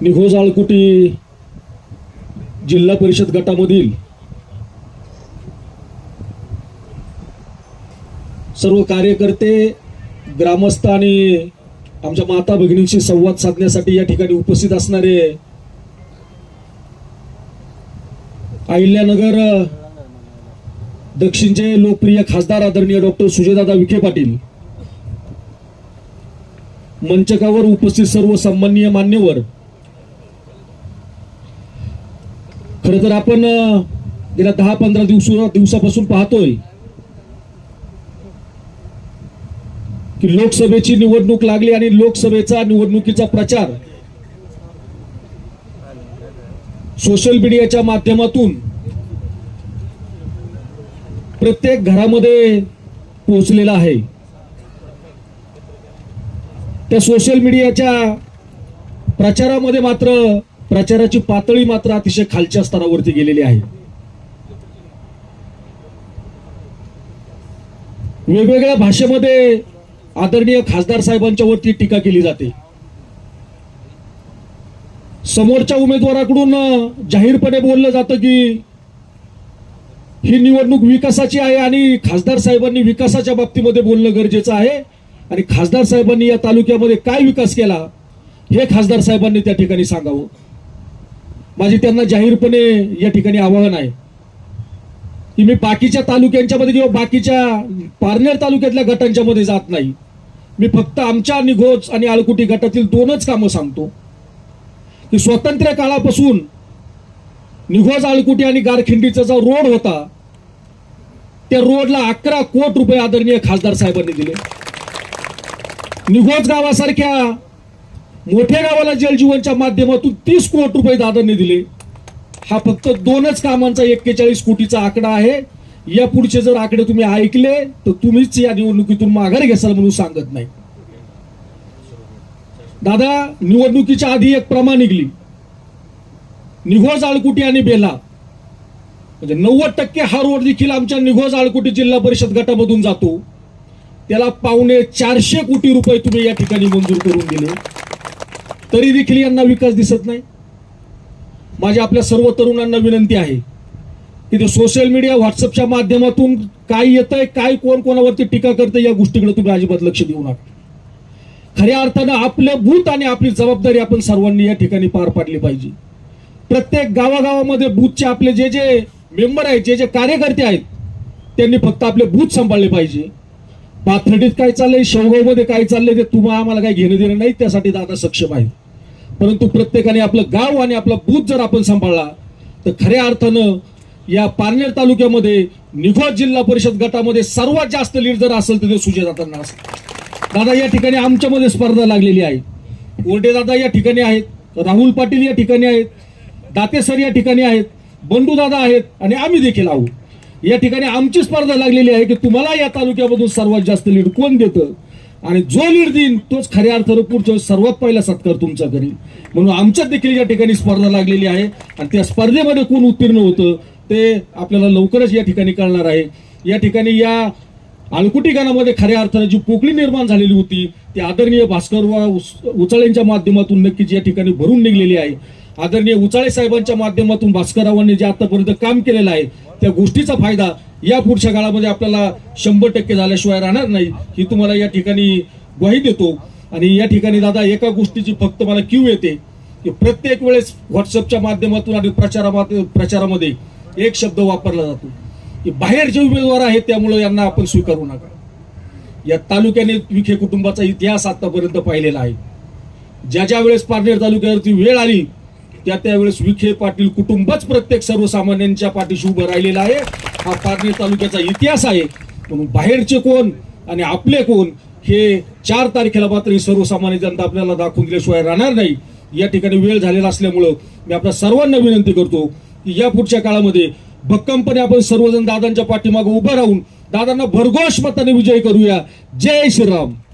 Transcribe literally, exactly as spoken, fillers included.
निघोज आळकुटी जिल्हा परिषद गटामधील सर्व कार्यकर्ते, ग्रामस्थ आणि आमच्या माता भगिनींशी संवाद साधण्यासाठी या ठिकाणी उपस्थित असणारे अहिल्यानगर दक्षिणचे लोकप्रिय खासदार आदरणीय डॉक्टर सुजयदादा विखे पाटील, मंचकावर उपस्थित सर्व सन्माननीय मान्यवर, खरं तर आपण गेल्या दहा पंधरा दिवसा दिवसापासून पाहतोय की लोकसभेची निवडणूक लागली आणि लोकसभेचा निवडणुकीचा प्रचार सोशल मीडियाच्या माध्यमातून प्रत्येक घरामध्ये पोहोचलेला आहे। त्या सोशल मीडियाच्या प्रचारामध्ये मात्र प्रचाराची पातळी मात्र अतिशय खालच्या स्तरावरती गेलेली आहे। वेगवेगळ्या भाषेमध्ये आदरणीय खासदार साहेबांच्या वरती टीका केली जाते। समोरच्या उमेदवाराकडून जाहीरपणे बोललं जातं की ही निवडणूक विकासाची आहे आणि खासदार साहेबांनी विकासाच्या बाबतीमध्ये बोलणं गरजेचं आहे आणि खासदार साहेबांनी या तालुक्यामध्ये काय विकास केला हे खासदार साहेबांनी त्या ठिकाणी सांगावं। माझी त्यांना जाहीरपणे या ठिकाणी आवाहन आहे की मी बाकीच्या तालुक्यांच्या मध्ये किंवा बाकीच्या पारनेर तालुक्यातल्या गटांच्या मध्ये जात नाही। मी फक्त आमच्या निघोज आणि आळकुटी गटातील दोनच कामं सांगतो की स्वातंत्र्य काळापासून निघोज आळकुटी आणि गारखिंडीचा जो रोड होता त्या रोडला अकरा कोटी रुपये आदरणीय खासदार साहेबांनी दिले। निघोज गावासारख्या मोठ्या गावाला जलजीवनच्या माध्यमातून तीस कोटी रुपये दादांनी दिले। हा फक्त दोनच कामांचा एक्केचाळीस कोटीचा आकडा आहे। या पुढचे जर आकडे तुम्ही ऐकले तर तुम्हीच या निवडणुकीतून माघार घ्याल म्हणून सांगत नाही। दादा, निवडणुकीच्या आधी एक प्रमा निघली, निघोज आळकुटी आणि बेला म्हणजे नव्वद टक्के हा रोड देखील आमच्या निघोज आळकुटी जिल्हा परिषद गटामधून जातो। त्याला पावणे चारशे कोटी रुपये तुम्ही या ठिकाणी मंजूर करून दिले, तरी देखील यांना विकास दिसत नाही। माझी आपल्या सर्व तरुणांना विनंती आहे की ते सोशल मीडिया व्हॉट्सअपच्या माध्यमातून काय येतंय, काय कोण कोणावरती टीका करतंय या गोष्टीकडे तुम्ही अजिबात लक्ष देऊ नका। खऱ्या अर्थानं आपलं बूथ आणि आपली जबाबदारी आपण सर्वांनी या ठिकाणी पार पाडली पाहिजे। प्रत्येक गावागावामध्ये बूथचे आपले जे जे मेंबर आहेत, जे जे कार्यकर्ते आहेत, त्यांनी फक्त आपले बूथ सांभाळले पाहिजे। पाथर्डीत काय चाललंय, शेवगावमध्ये काय चाललंय ते तुम्हाला आम्हाला काही घेणं देणं नाही, त्यासाठी दादा सक्षम आहे। परंतु प्रत्येकाने आपलं गाव आणि आपला बूथ जर आपण सांभाळला तर खऱ्या अर्थानं या पारनेर तालुक्यामध्ये निघोज जिल्हा परिषद गटामध्ये सर्वात जास्त लीड जर असेल तर ते सुजयदादांना असेल। दादा, या ठिकाणी आमच्यामध्ये स्पर्धा लागलेली आहे। ओरडे दादा या ठिकाणी आहेत, राहुल पाटील या ठिकाणी आहेत, दाते सर या ठिकाणी आहेत, बंडू दादा आहेत आणि आम्ही देखील आहोत। या ठिकाणी आमची स्पर्धा लागलेली आहे की तुम्हाला या तालुक्यामधून सर्वात जास्त लीड कोण देतं आणि जो लीड देईन तोच खऱ्या अर्थानं पुढच्या सर्वात पहिला सत्कार तुमचा करेल। म्हणून आमच्यात देखील या ठिकाणी स्पर्धा लागलेली आहे आणि त्या स्पर्धेमध्ये कोण उत्तीर्ण होतं ते आपल्याला लवकरच या ठिकाणी कळणार आहे। या ठिकाणी या आळकुटी गावामध्ये खऱ्या अर्थानं जी पोकळी निर्माण झालेली होती ती आदरणीय भास्कर उचाळेंच्या माध्यमातून नक्कीच या ठिकाणी भरून निघलेली आहे। आदरणीय उचाळे साहेबांच्या माध्यमातून भास्कररावांनी जे आतापर्यंत काम केलेलं आहे त्या गोष्टीचा फायदा या पुढच्या काळामध्ये आपल्याला शंभर टक्के झाल्याशिवाय राहणार नाही, ही तुम्हाला या ठिकाणी ग्वाही देतो। आणि या ठिकाणी दादा एका गोष्टीची फक्त मला क्यू येते की प्रत्येक वेळेस व्हॉट्सअपच्या माध्यमातून आणि प्रचारामध्ये प्रचारामध्ये एक शब्द वापरला जातो की बाहेरचे उमेदवार आहेत त्यामुळे यांना आपण स्वीकारू नका। या तालुक्याने विखे कुटुंबाचा इतिहास आतापर्यंत पाहिलेला आहे। ज्या ज्या वेळेस पारनेर तालुक्यावरती वेळ आली त्या त्यावेळेस विखे पाटील कुटुंबच प्रत्येक सर्वसामान्यांच्या पाठीशी उभं राहिलेलं आहे। हा पारनेर तालुक्याचा इतिहास आहे। म्हणून बाहेरचे कोण आणि आपले कोण हे चार तारखेला मात्र सर्वसामान्य जनता आपल्याला दाखवून दिल्याशिवाय राहणार नाही। या ठिकाणी वेळ झालेला असल्यामुळं मी आपल्या सर्वांना विनंती करतो की या पुढच्या काळामध्ये भक्कमपणे आपण सर्वजण दादांच्या पाठीमागे उभं राहून दादांना भरघोष मताने विजयी करूया। जय श्रीराम।